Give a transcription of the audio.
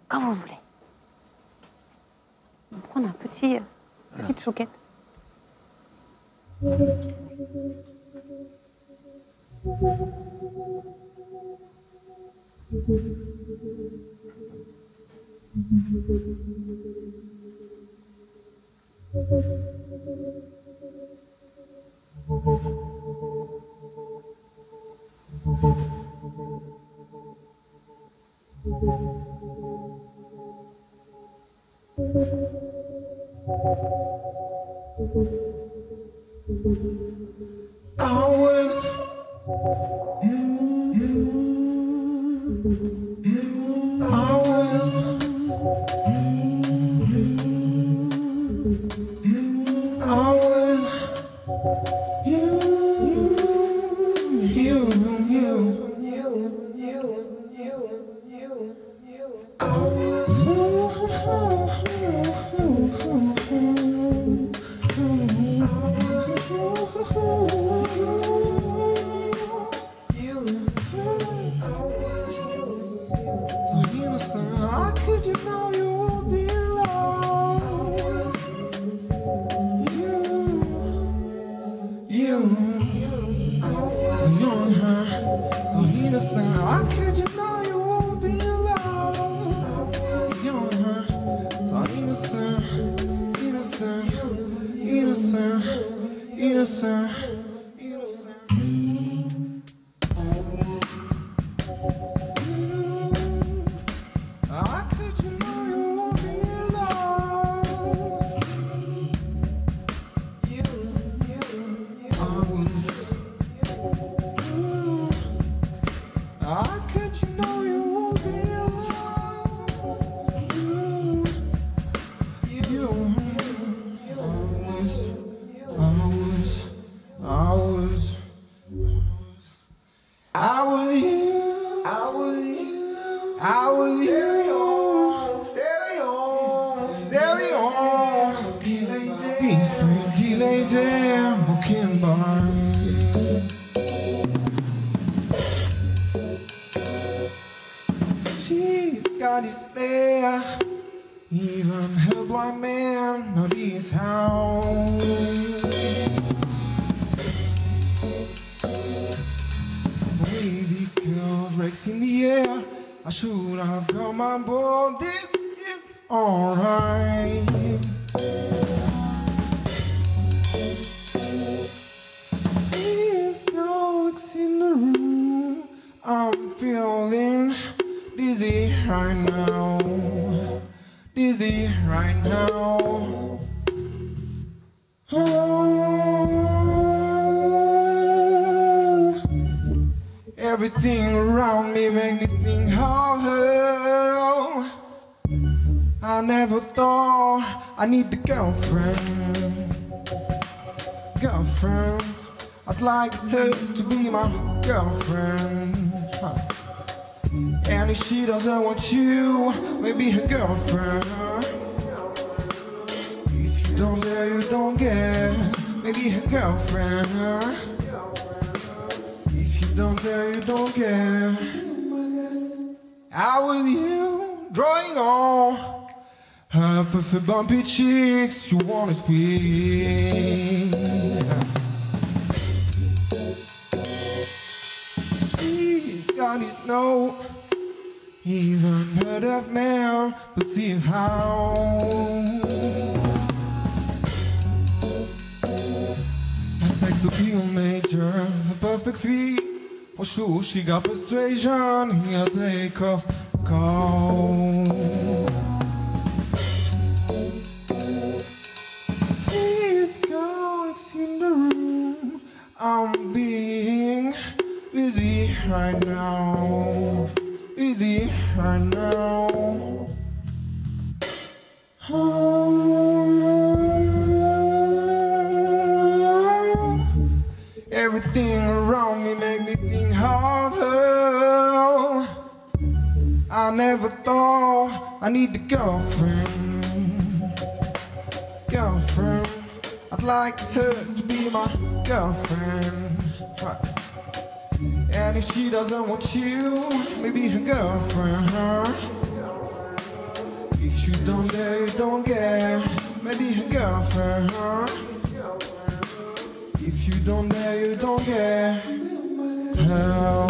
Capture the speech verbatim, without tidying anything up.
Quand vous voulez. On va prendre un petit, euh, petite chouquette. I was you, you, you. I was you, you. I was you, you, you, you, you, you, you, you. I was how could you know you would be alone? You, you, young, huh? So innocent. How could you know you would be alone? Young, huh? So innocent, innocent, innocent, innocent, innocent. How could you know you would be alone? You, you, I was, I was, I was, I was you, I was you, I was you, steady on, steady on, peace, pretty lady, walking by. She's got his flair, even her blind man notice how. Wavy curls, rakes in the air. I should have come on board. This is alright. Please, no, it's in the room. I'm feeling dizzy right now, dizzy right now. Oh, everything around me make me think of her. I never thought I need a girlfriend, girlfriend. I'd like her to be my girlfriend. Huh. And if she doesn't want you, maybe her girlfriend. If you don't dare, you don't get, maybe her girlfriend. If you don't dare, you don't get. I was you, drawing on her perfect bumpy cheeks. You wanna squeeze. She's got his note. Even heard of man, perceive how. Her sex appeal major, a perfect feat. For sure she got persuasion, he'll take off call. Please go, it's in the room. I'm being busy right now. Busy right now. Oh, everything around me make me think of her. I never thought I need a girlfriend, girlfriend. I'd like her to be my girlfriend. And if she doesn't want you, maybe her girlfriend. you don't dare, you don't care. Maybe a girlfriend, huh? If you don't dare, you don't care. Hello.